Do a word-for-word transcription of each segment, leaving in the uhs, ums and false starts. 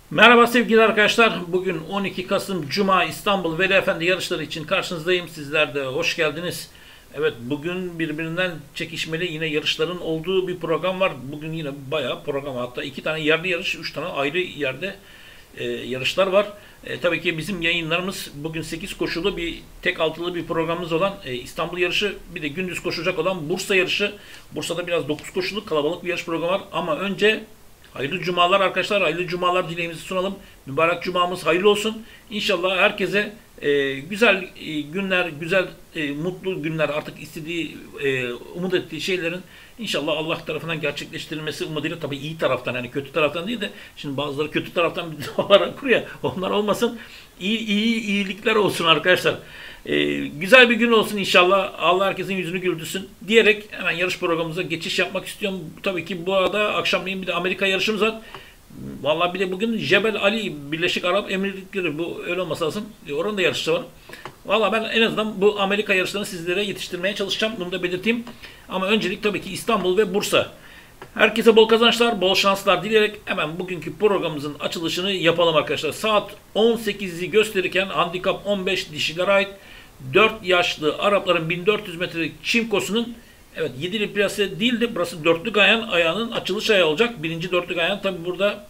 Merhaba sevgili arkadaşlar. Bugün on iki Kasım Cuma İstanbul Veli Efendi yarışları için karşınızdayım. Sizler de hoş geldiniz. Evet, bugün birbirinden çekişmeli yine yarışların olduğu bir program var. Bugün yine bayağı program, hatta iki tane yerli yarış, üç tane ayrı yerde e, yarışlar var. E, tabii ki bizim yayınlarımız bugün sekiz koşulu bir tek altılı bir programımız olan e, İstanbul yarışı, bir de gündüz koşulacak olan Bursa yarışı. Bursa'da biraz dokuz koşulu kalabalık bir yarış programı var ama önce hayırlı cumalar arkadaşlar. Hayırlı cumalar dileğimizi sunalım. Mübarek cumamız hayırlı olsun. İnşallah herkese e, güzel e, günler, güzel e, mutlu günler, artık istediği, e, umut ettiği şeylerin inşallah Allah tarafından gerçekleştirilmesi umuduyla, tabii iyi taraftan, yani kötü taraftan değil de, şimdi bazıları kötü taraftan bir olarak kuruyor. Onlar olmasın. İyi, iyi iyilikler olsun arkadaşlar. Ee, güzel bir gün olsun inşallah. Allah herkesin yüzünü güldürsün diyerek hemen yarış programımıza geçiş yapmak istiyorum. Tabii ki bu arada akşamleyin bir de Amerika yarışımız var. Vallahi bir de bugün Cebel Ali, Birleşik Arap Emirlikleri, bu öyle olması lazım. E, oranın da yarışı var. Vallahi ben en azından bu Amerika yarışlarını sizlere yetiştirmeye çalışacağım. Bunu da belirteyim. Ama öncelik tabii ki İstanbul ve Bursa. Herkese bol kazançlar, bol şanslar dileyerek hemen bugünkü programımızın açılışını yapalım arkadaşlar. Saat on sekizi gösterirken handikap on beş, dişilere ait dört yaşlı Arapların bin dört yüz metrelik çimkosunun, evet, yedili plase değil de burası dörtlü gayan ayağının açılış ayağı olacak. Birinci dörtlü gayan, tabi burada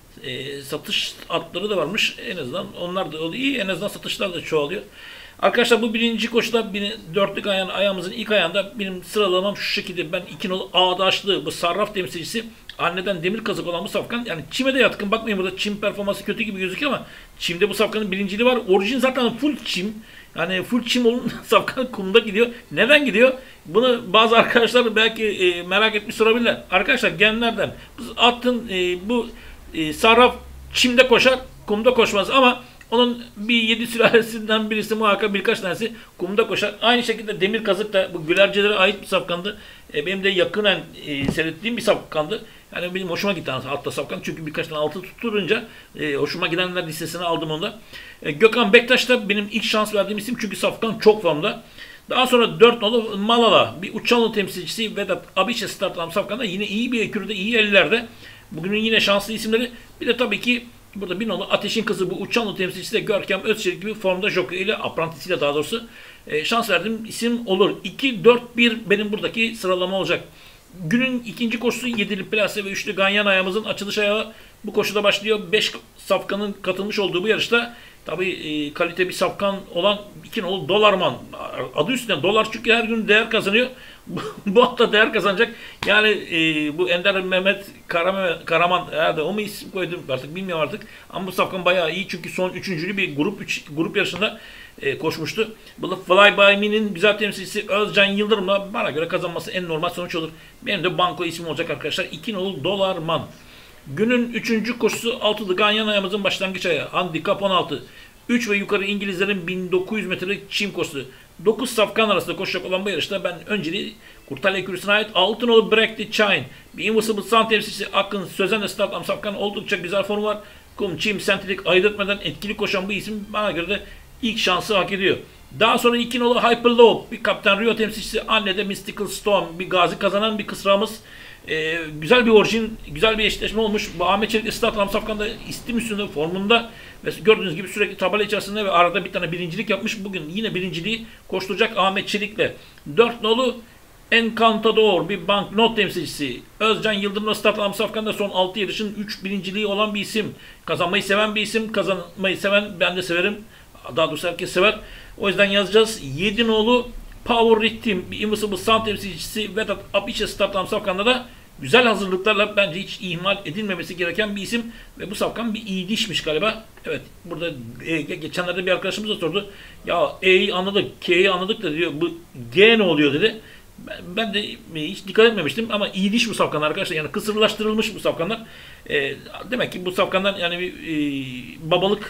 e, satış atları da varmış. En azından onlar da iyi, en azından satışlar da çoğalıyor. Arkadaşlar bu birinci koşuda dörtlük ayağın, ayağımızın ilk ayağında benim sıralamam şu şekilde. Ben iki nolu Ağdaşlı, bu sarraf temsilcisi, anneden demir kazık olan bu safkan, yani çime de yatkın. Bakmayın, burada çim performansı kötü gibi gözüküyor ama çimde bu safkanın birinciliği var. Orijin zaten full çim. Yani full çim olun safkan kumda gidiyor. Neden gidiyor? Bunu bazı arkadaşlar belki e, merak etmiş sorabilirler. Arkadaşlar genlerden attın e, bu e, sarraf çimde koşar, kumda koşmaz ama onun bir yedi sülalesinden birisi, muhakkak birkaç tanesi kumda koşar. Aynı şekilde demir kazık da bu gülercelere ait bir safkandı. E, benim de yakından e, seyrettiğim bir safkandı. Yani benim hoşuma gitti hatta safkan. Çünkü birkaç tane altı tutturunca e, hoşuma gidenler listesine aldım onu da. E, Gökhan Bektaş da benim ilk şans verdiğim isim, çünkü safkan çok formda. Daha sonra dört nolu Malala, bir Uçanlı temsilcisi Vedat Abişe startlanan safkan da yine iyi bir ekürde, iyi ellerde. Bugünün yine şanslı isimleri. Bir de tabii ki burada bir nolu Ateşin Kızı, bu Uçanlı temsilcisi de Görkem Özçelik gibi formda jockey ile, aprantisiyle daha doğrusu e, şans verdiğim isim olur. iki dört bir benim buradaki sıralama olacak. Günün ikinci koşusu yedili plase ve üçlü ganyan ayağımızın açılış ayağı bu koşuda başlıyor. beş safkanın katılmış olduğu bu yarışta tabii e, kalite bir safkan olan iki nolu Dolarman, adı üstüne dolar, çünkü her gün değer kazanıyor. Bu hafta değer kazanacak. Yani e, bu Ender Mehmet Karaman, Karaman herhalde o mu isim koydum artık bilmiyorum artık. Ama bu safkan bayağı iyi, çünkü son üçüncülü bir grup üç, grup yarışında e, koşmuştu. Bu Fly By Me'nin güzel temsilcisi Özcan Yıldırım'la bana göre kazanması en normal sonuç olur. Benim de banko ismim olacak arkadaşlar. iki nolu Dolarman. Günün üçüncü koşusu altılı ganyan ayağımızın başlangıç ayağı. Handikap on altı. üç ve yukarı İngilizlerin bin dokuz yüz metrelik çim koşusu. dokuz safkan arasında koşacak olan bu yarışta ben önceliği Kurtalya ekürüsüne ait altı nolu Break the Chain, bir Invisible Sun temsilcisi Akın Sözen'le startlanan safkan, oldukça güzel formu var. Kum, çim, sentilik ayırt etmeden etkili koşan bu isim bana göre de ilk şansı hak ediyor. Daha sonra iki nolu Hyperloop, bir Kaptan Rio temsilcisi, annede Mystical Storm, bir gazi kazanan bir kısrağımız. Ee, güzel bir orijin, güzel bir eşleşme olmuş. Bu Ahmet Çelik'le startlanan safkan da istim üstünde, formunda ve gördüğünüz gibi sürekli tabela içerisinde ve arada bir tane birincilik yapmış. Bugün yine birinciliği koşturacak Ahmet Çelik'le. dört nolu Encantador, bir banknot temsilcisi Özcan Yıldırım'la startlanan safkan da son altı yarışın üç birinciliği olan bir isim. Kazanmayı seven bir isim. Kazanmayı seven, ben de severim. Daha doğrusu herkes sever. O yüzden yazacağız. yedi nolu Power Rhythm, bir Invisible Sun temsilcisi Vedat Abişe startlanan safkanda da güzel hazırlıklarla bence hiç ihmal edilmemesi gereken bir isim. Ve bu safkan bir iyi dişmiş galiba. Evet, burada e, geçenlerde bir arkadaşımız da sordu. Ya E'yi anladık, K'yi anladık da diyor, bu G ne oluyor dedi. Ben, ben de e, hiç dikkat etmemiştim ama iyi diş bu safkanlar arkadaşlar. Yani kısırlaştırılmış bu safkanlar. E, demek ki bu safkanlar yani bir e, babalık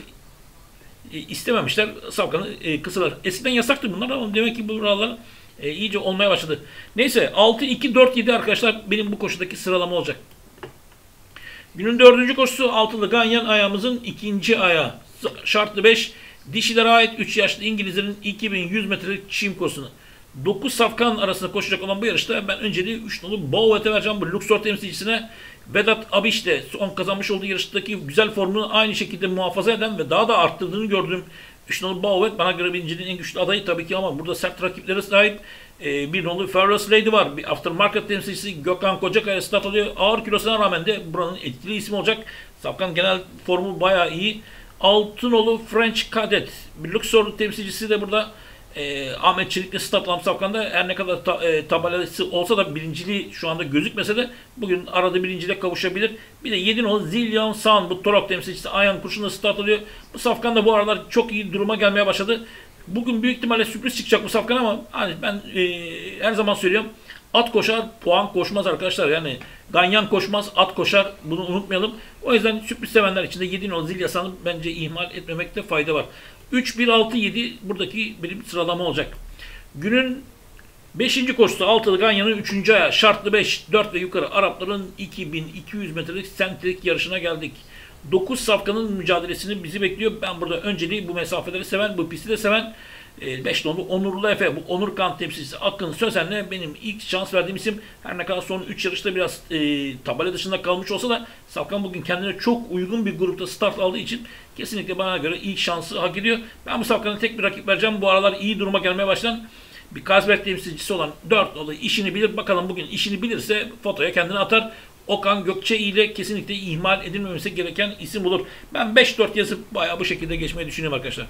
istememişler, safkanı e, kısırlar. Eskiden yasaktı bunlar ama demek ki buralar e, iyice olmaya başladı. Neyse, altı iki dört yedi arkadaşlar benim bu koşudaki sıralama olacak. Günün dördüncü koşusu altılı ganyan ayağımızın ikinci ayağı. Şartlı beş, dişilere ait üç yaşlı İngilizlerin iki bin yüz metrelik çim koşusunu. dokuz safkan arasında koşacak olan bu yarışta ben önceliği üç nolu Bauvet'e vereceğim. Bu Luxor temsilcisine. Vedat Abiş de son kazanmış olduğu yarıştaki güzel formunu aynı şekilde muhafaza eden ve daha da arttırdığını gördüğüm üç nolu Bauvet bana göre birinciliğin en güçlü adayı tabii ki, ama burada sert rakiplere sahip. Ee, bir nolu Ferris Lady var. Bir aftermarket temsilcisi Gökhan Kocakaya start alıyor. Ağır kilosuna rağmen de buranın etkili ismi olacak. Safkan genel formu bayağı iyi. altı nolu French Cadet. Bir Luxor temsilcisi de burada. E, Ahmet Çelik'le start alan Safkan'da her ne kadar ta, e, tabelası olsa da birinciliği şu anda gözükmese de bugün arada birinciliğe kavuşabilir. Bir de yedi nolu Zillion Sun, bu Torok temsilcisi Ayhan Kurşun'la start alıyor. Bu Safkan da bu aralar çok iyi duruma gelmeye başladı. Bugün büyük ihtimalle sürpriz çıkacak bu Safkan, ama hani ben e, her zaman söylüyorum, at koşar, puan koşmaz arkadaşlar. Yani ganyan koşmaz, at koşar. Bunu unutmayalım. O yüzden sürpriz sevenler için de yedi nolu Zillion Sun'ı bence ihmal etmemekte fayda var. üç, bir, altı, yedi buradaki benim sıralama olacak. Günün beşinci koşusu altılı Ganyan'ın üçüncü ayağı. Şartlı beş, dört ve yukarı Arapların iki bin iki yüz metrelik sentrik yarışına geldik. dokuz safkanın mücadelesini bizi bekliyor. Ben burada önceliği bu mesafeleri seven, bu pisti de seven beş nolu Onurlu Efe. Bu Onur Kan temsilcisi Akın Sözen'le benim ilk şans verdiğim isim. Her ne kadar son üç yarışta biraz e, tabela dışında kalmış olsa da Safkan bugün kendine çok uygun bir grupta start aldığı için kesinlikle bana göre ilk şansı hak ediyor. Ben bu Safkan'a tek bir rakip vereceğim. Bu aralar iyi duruma gelmeye başlayan bir Kazberg temsilcisi olan dört nolu işini bilir. Bakalım bugün işini bilirse fotoya kendini atar. Okan Gökçe ile kesinlikle ihmal edilmemesi gereken isim bulur. Ben beş dört yazıp bayağı bu şekilde geçmeyi düşünüyorum arkadaşlar.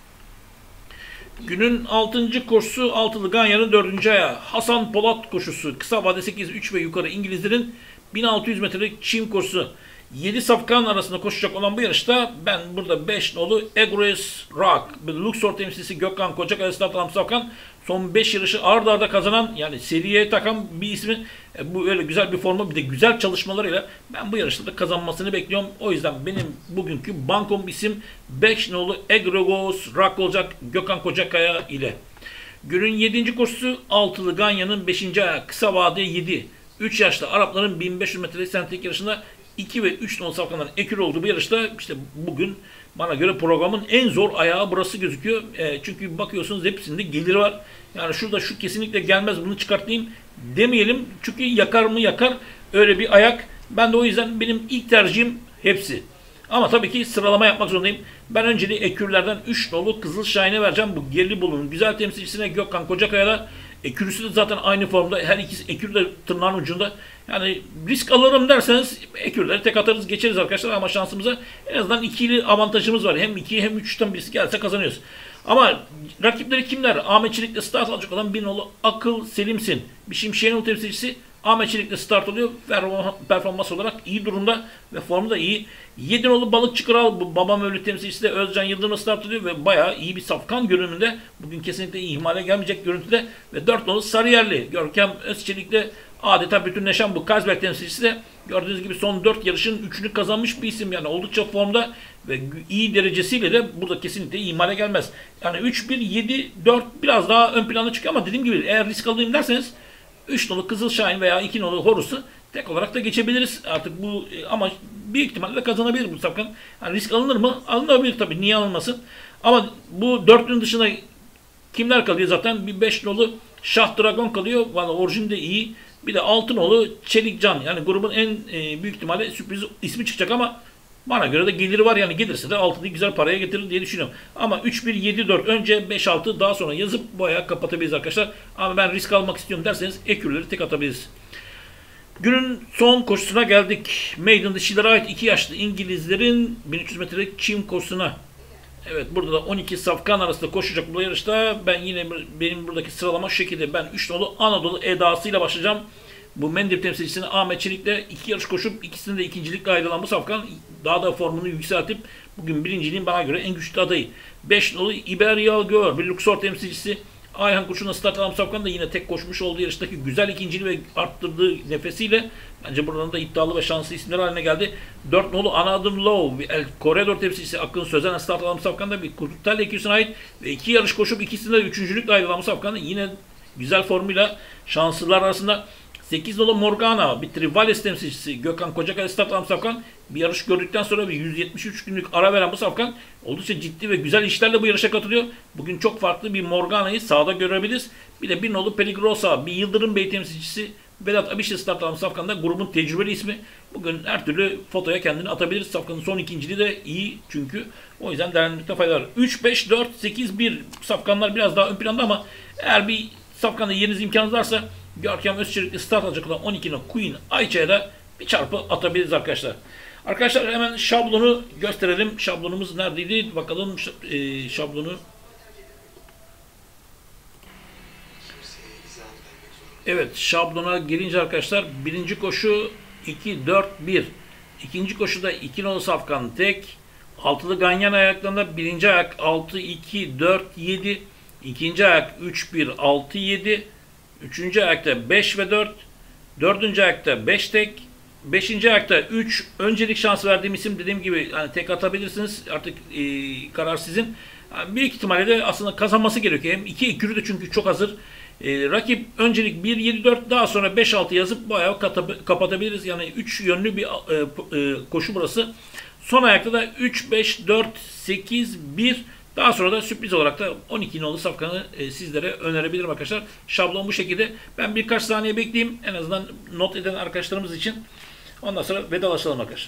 Günün altıncı koşusu altılı Ganyan'ın dördüncü ayağı. Hasan Polat koşusu. Kısa vade sekiz, üç ve yukarı İngilizlerin bin altı yüz metrelik çim koşusu. yedi safkan arasında koşacak olan bu yarışta ben burada beş nolu Egres Rock, Luxor temsilcisi Gökhan Kocakaya start alan safkan, son beş yarışı ard arda kazanan, yani seriye takan bir ismin e, bu öyle güzel bir formu, bir de güzel çalışmalarıyla ben bu yarışta da kazanmasını bekliyorum. O yüzden benim bugünkü bankom isim beş nolu Egregos Rock olacak Gökhan Kocakaya ile. Günün yedinci koşusu altılı Ganyan'ın beşinci ayağı. Kısa vade yedi. üç yaşlı Arapların bin beş yüz metrelik sentrik yarışında iki ve üç nolu safkanların ekür olduğu bir yarışta işte bugün bana göre programın en zor ayağı burası gözüküyor. E, çünkü bakıyorsunuz hepsinde gelir var. Yani şurada şu kesinlikle gelmez, bunu çıkartayım demeyelim. Çünkü yakar mı yakar öyle bir ayak. Ben de o yüzden benim ilk tercihim hepsi. Ama tabii ki sıralama yapmak zorundayım. Ben önceliği ekürlerden üç nolu Kızıl Şahin'e vereceğim. Bu Gelibolu'nun güzel temsilcisine Gökhan Kocakaya'da. Ekürüsü de zaten aynı formda. Her ikisi ekür de tırnağın ucunda. Yani risk alırım derseniz ekürleri tek atarız geçeriz arkadaşlar, ama şansımıza en azından ikili avantajımız var. Hem iki hem üçten birisi gelse kazanıyoruz. Ama rakipleri kimler? Ahmet Çelik'le start alacak olan bir nolu Akıl Selimsin. Bir Şimşek'in temsilcisi Ahmet Çelik'le start alıyor. Performans olarak iyi durumda ve formu da iyi. yedi nolu Balıkçı Kral, bu Babam Öğlü temsilcisi de Özcan Yıldırım'la start alıyor ve bayağı iyi bir safkan görünümünde. Bugün kesinlikle ihmale gelmeyecek görüntüde. Ve dört nolu Sarıyerli Görkem Özçelik'le adeta bütünleşen bu Kazberg temsilcisi de gördüğünüz gibi son dört yarışın üçünü kazanmış bir isim. Yani oldukça formda ve iyi derecesiyle de burada kesinlikle ihmale gelmez. Yani üç, bir, yedi, dört biraz daha ön plana çıkıyor, ama dediğim gibi eğer risk alayım derseniz üç nolu Kızıl Şahin veya iki nolu Horus'u tek olarak da geçebiliriz artık bu, ama büyük ihtimalle kazanabilir bu safkan. Yani risk alınır mı? Alınabilir tabii, niye alınmasın? Ama bu dörtlünün dışında kimler kalıyor zaten? Bir beş nolu Şah Dragon kalıyor. Valla orijinde iyi. Bir de altı nolu Çelikcan. Yani grubun en e, büyük ihtimalle sürpriz ismi çıkacak, ama bana göre de geliri var. Yani gelirse de altıyı güzel paraya getirir diye düşünüyorum. Ama üç, bir, yedi, dört önce beş, altı daha sonra yazıp bu ayağı kapatabiliriz arkadaşlar. Ama ben risk almak istiyorum derseniz ekürleri tek atabiliriz. Günün son koşusuna geldik. Maiden dişilere ait iki yaşlı İngilizlerin bin üç yüz metrelik çim koşusuna. Evet, burada da on iki safkan arasında koşacak bu yarışta. Ben yine benim buradaki sıralama şu şekilde. Ben üç nolu Anadolu edasıyla başlayacağım. Bu Mendip temsilcisini Ahmet Çelik'le iki yarış koşup ikisinde de ikincilikle ayrılan bu safkan daha da formunu yükseltip bugün birinciliğin bana göre en güçlü adayı. beş nolu İberyal Gör, bir Luxor temsilcisi Ayhan Kurşun'la start alan safkan da yine tek koşmuş olduğu yarıştaki güzel ikinciliği ve arttırdığı nefesiyle bence buradan da iddialı ve şanslı isimler haline geldi. dört nolu Another Low, bir El Corredor temsilcisi Akın Sözen'le start alan safkan da bir Kurtultaylı ekibine ait ve iki yarış koşup ikisinde de üçüncülükle ayrılan safkan da yine güzel formuyla şanslılar arasında. sekiz nolu Morgana, bir Trivales temsilcisi Gökhan Kocakaya Start Safkan bir yarış gördükten sonra bir yüz yetmiş üç günlük ara veren bu Safkan oldukça ciddi ve güzel işlerle bu yarışa katılıyor. Bugün çok farklı bir Morgana'yı sahada görebiliriz. Bir de bir nolu Peligrosa, bir Yıldırım Bey temsilcisi Vedat Abişli Start Safkan da grubun tecrübeli ismi. Bugün her türlü fotoya kendini atabiliriz. Safkan'ın son ikinciliği de iyi çünkü. O yüzden değerlendirmekte fayda var. üç, beş, dört, sekiz, bir Safkanlar biraz daha ön planda ama eğer bir Safkan'da yeriniz imkanınız varsa Görkem Özçelik'le start alacak olan on ikinin Queen Ayça'ya da bir çarpı atabiliriz arkadaşlar. Arkadaşlar hemen şablonu gösterelim. Şablonumuz neredeydi? Bakalım e, şablonu. Evet, şablona girince arkadaşlar birinci koşu iki, dört, bir. İkinci koşuda iki nolu Safkan tek. Altılı ganyan ayaklarında birinci ayak altı, iki, dört, yedi. İkinci ayak üç, bir, altı, yedi. Üçüncü ayakta beş ve dört. Dördüncü ayakta beş tek. Beşinci ayakta üç. Öncelik şans verdiğim isim dediğim gibi hani tek atabilirsiniz. Artık e, karar sizin. Yani büyük ihtimalle de aslında kazanması gerekiyor. Hem iki ekürü de çünkü çok hazır. E, rakip öncelik bir, yedi, dört daha sonra beş, altı yazıp bu ayağı kapatabiliriz. Yani üç yönlü bir e, e, koşu burası. Son ayakta da üç, beş, dört, sekiz, bir. Daha sonra da sürpriz olarak da on iki nolu Safkan'ı e, sizlere önerebilirim arkadaşlar. Şablon bu şekilde. Ben birkaç saniye bekleyeyim. En azından not eden arkadaşlarımız için. Ondan sonra vedalaşalım arkadaşlar.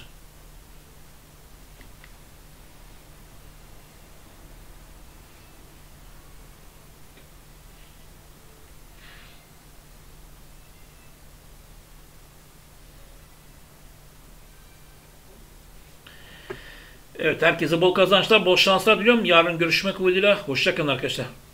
Evet, herkese bol kazançlar, bol şanslar diliyorum. Yarın görüşmek umuduyla. Hoşça kalın arkadaşlar.